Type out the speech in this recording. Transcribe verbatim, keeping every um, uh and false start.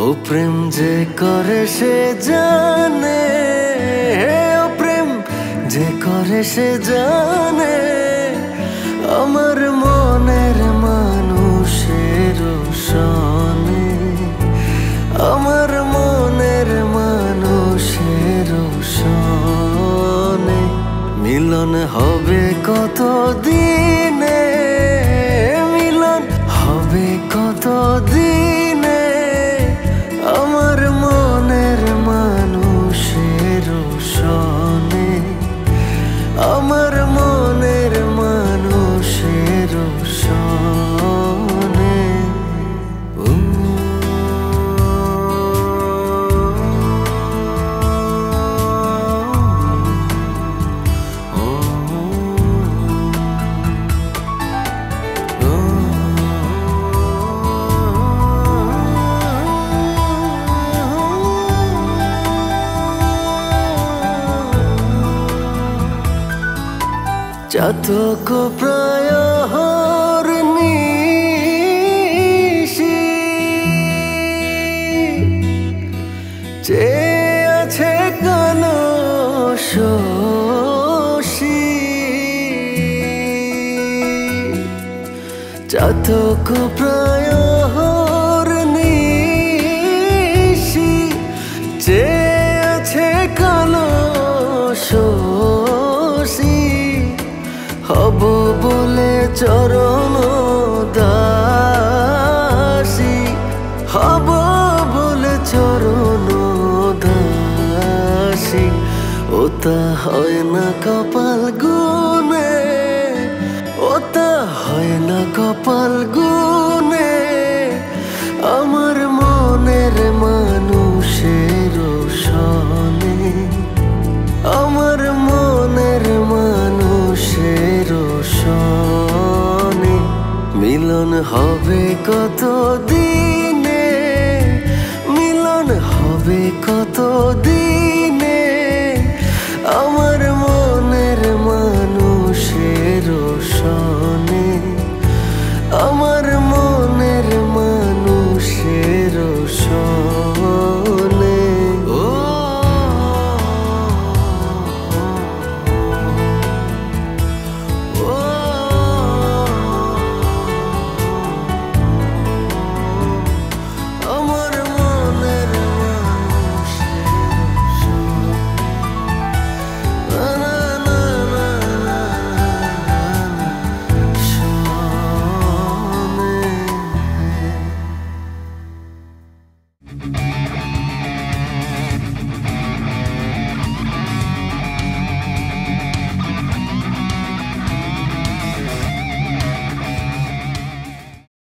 ও প্রেম যে করে সে জানে, ও প্রেম যে করে সে জানে, আমার মনের মানুষের সনে, আমার মনের মানুষের সনে। মিলন হবে কত দিনে, মিলন হবে কত দিনে, আমার মনের মানুষের সনে, আমার মনের মানুষের সনে। চাতক প্রহর নিশি চেয়ে আছে কালো শশী, চাতক প্রহর নিশি চেয়ে আছে কালো শশী, হব বলে চরণ দাসী, হব বলে চরণ দাসী। ওটা হয় না কপাল গুনে, ওটা হয় না কপাল গুনে, আমার মনের মানুষের সনে, আমার মনের মানুষের সনে। মিলন হবে কত দিনে, মিলন হবে কত দিনে, আমার মনের মানুষের সনে, আমার